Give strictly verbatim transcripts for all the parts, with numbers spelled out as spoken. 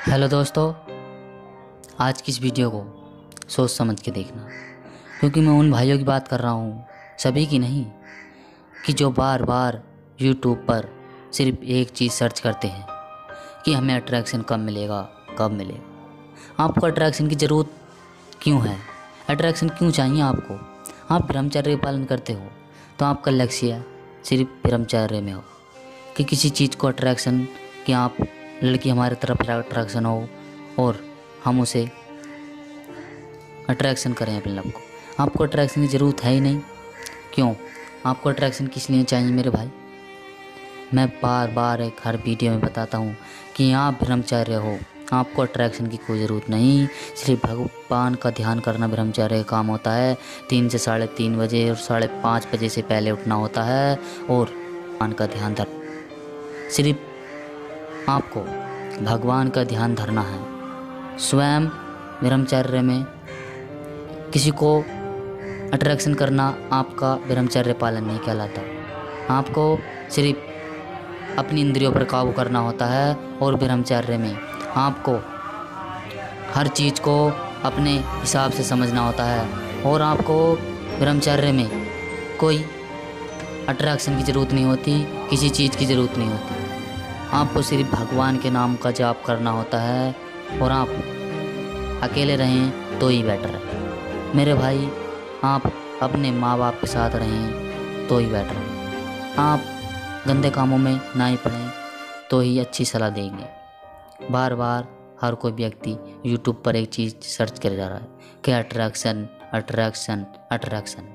Hello दोस्तों, आज की इस वीडियो को सोच समझ के देखना, क्योंकि मैं उन भाइयों की बात कर रहा हूँ, सभी की नहीं, कि जो बार बार यूट्यूब पर सिर्फ एक चीज़ सर्च करते हैं कि हमें अट्रैक्शन कब मिलेगा, कब मिलेगा। आपको अट्रैक्शन की ज़रूरत क्यों है? अट्रैक्शन क्यों चाहिए आपको? आप ब्रह्मचर्य पालन करते हो तो आपका लक्ष्य सिर्फ ब्रह्मचर्य में हो कि किसी चीज़ को अट्रैक्शन, कि आप लड़की हमारे तरफ अट्रैक्शन हो और हम उसे अट्रैक्शन करें अपने लब को। आपको अट्रैक्शन की ज़रूरत है ही नहीं। क्यों? आपको अट्रैक्शन किस लिए चाहिए मेरे भाई? मैं बार बार एक हर वीडियो में बताता हूँ कि आप ब्रह्मचर्य हो, आपको अट्रैक्शन की कोई ज़रूरत नहीं। सिर्फ भगवान का ध्यान करना ब्रह्मचर्य का काम होता है। तीन से साढ़े तीन बजे और साढ़े पाँच बजे से पहले उठना होता है और भगवान का ध्यान धर सिर्फ आपको भगवान का ध्यान धरना है। स्वयं ब्रह्मचर्य में किसी को अट्रैक्शन करना आपका ब्रह्मचर्य पालन नहीं कहलाता। आपको सिर्फ अपनी इंद्रियों पर काबू करना होता है और ब्रह्मचर्य में आपको हर चीज़ को अपने हिसाब से समझना होता है और आपको ब्रह्मचर्य में कोई अट्रैक्शन की ज़रूरत नहीं होती, किसी चीज़ की ज़रूरत नहीं होती। आपको सिर्फ भगवान के नाम का जाप करना होता है और आप अकेले रहें तो ही बेटर है मेरे भाई। आप अपने माँ बाप के साथ रहें तो ही बेटर है। आप गंदे कामों में ना ही पड़ें तो ही अच्छी सलाह देंगे। बार बार हर कोई व्यक्ति यूट्यूब पर एक चीज़ सर्च कर जा रहा है कि अट्रैक्शन अट्रैक्शन अट्रैक्शन।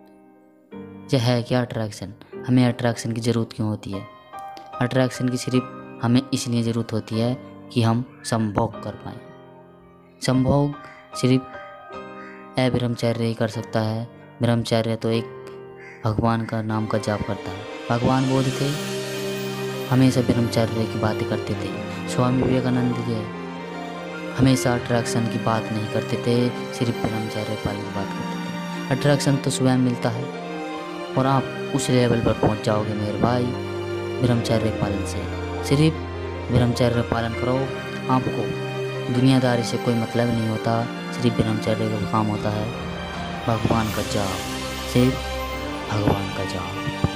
यह है क्या अट्रैक्शन? हमें अट्रैक्शन की ज़रूरत क्यों होती है? अट्रैक्शन की सिर्फ हमें इसलिए ज़रूरत होती है कि हम संभोग कर पाएँ। संभोग सिर्फ अब्रह्मचर्य ही कर सकता है। ब्रह्मचर्य तो एक भगवान का नाम का जाप करता है। भगवान बोध थे, हमेशा ब्रह्मचर्य की बातें करते थे। स्वामी विवेकानंद जी हमेशा अट्रैक्शन की बात नहीं करते थे, सिर्फ ब्रह्मचर्य पालन की बात करते थे। अट्रैक्शन तो स्वयं मिलता है और आप उस लेवल पर पहुंच जाओगे मेरे भाई ब्रह्मचर्य पालन से। सिर्फ ब्रह्मचर्य पालन करो, आपको दुनियादारी से कोई मतलब नहीं होता। सिर्फ ब्रह्मचर्य का काम होता है भगवान का जाप, सिर्फ भगवान का जाप।